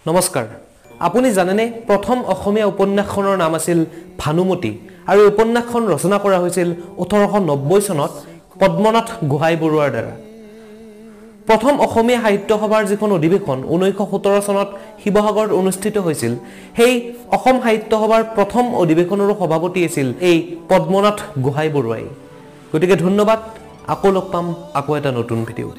নমস্কাৰ আপুনি জানেনে প্ৰথম অসমীয়া উপন্যাসখনৰ নাম আছিল ভানুমতি আৰু উপন্যাসখন ৰচনা কৰা হৈছিল 1890 চনত পদ্মনাথ গোহাঁই বৰুৱাৰ দ্বাৰা প্ৰথম অসমীয়া সাহিত্য সভাৰ যিখন অধিৱেশন 1917 চনত শিৱসাগৰত অনুষ্ঠিত হৈছিল সেই অসম সাহিত্য সভাৰ প্ৰথম অধিৱেশনৰ সভাপতি আছিল এই পদ্মনাথ গোহাঁই বৰুৱাই গতিকে ধন্যবাদ আকৌ লগ পাম আকৌ এটা নতুন ভিডিঅ